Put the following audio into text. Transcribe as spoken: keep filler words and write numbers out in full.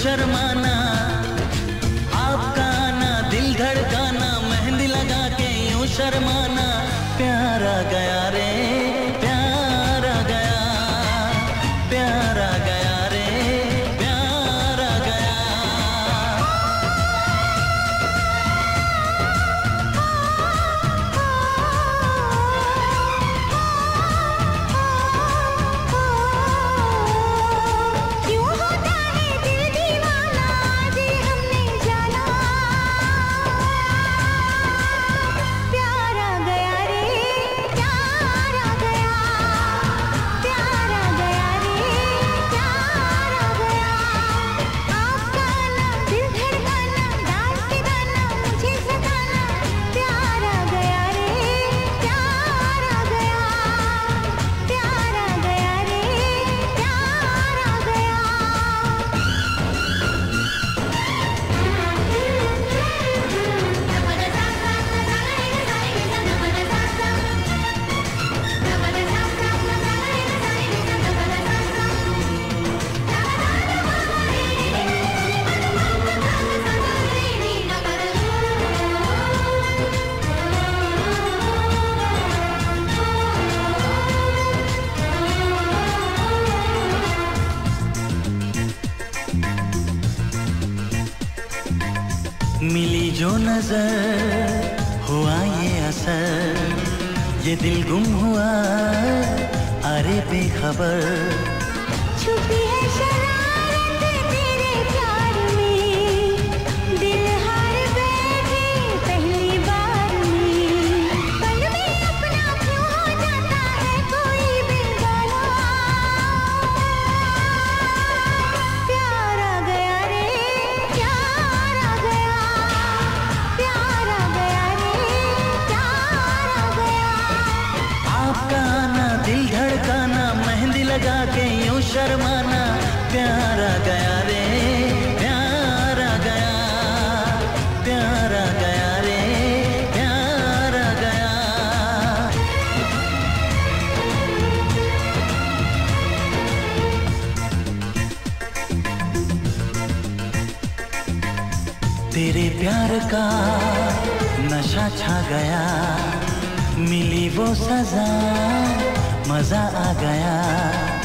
शर्माना, आपका आना दिल धड़काना, मेहंदी लगा के यूं शर्माना, प्यार आ गया रे प्यार आ गया, प्यार आ गया रे प्यार आ गया। क्यों होता है दिल दीवाना, आज हमने जाना, प्यार आ गया रे प्यार आ गया, प्यार आ गया रे प्यार आ गया। आपका आना दिल धड़काना, डांस के गाना मुझे सताना, प्यार आ गया रे प्यार आ गया, प्यार आ गया रे प्यार आ गया। मिली जो नजर हुआ ये असर, ये दिल गुम हुआ अरे बेखबर। छुपी है शरारत तेरे प्यार में, दिल हार बैठे पहली बार में, पल में अपना क्यों हो जाता है कोई बेगाना, प्यार आ गया रे प्यार आ गया, प्यार आ गया रे प्यार आ गया। आपका आना दिल धड़काना, मेहंदी लगा के यूं शर्माना, प्यार आ गया रे प्यार आ गया, प्यार आ गया रे प्यार आ गया। तेरे प्यार का नशा छा गया, मिली वो सजा मजा आ गया।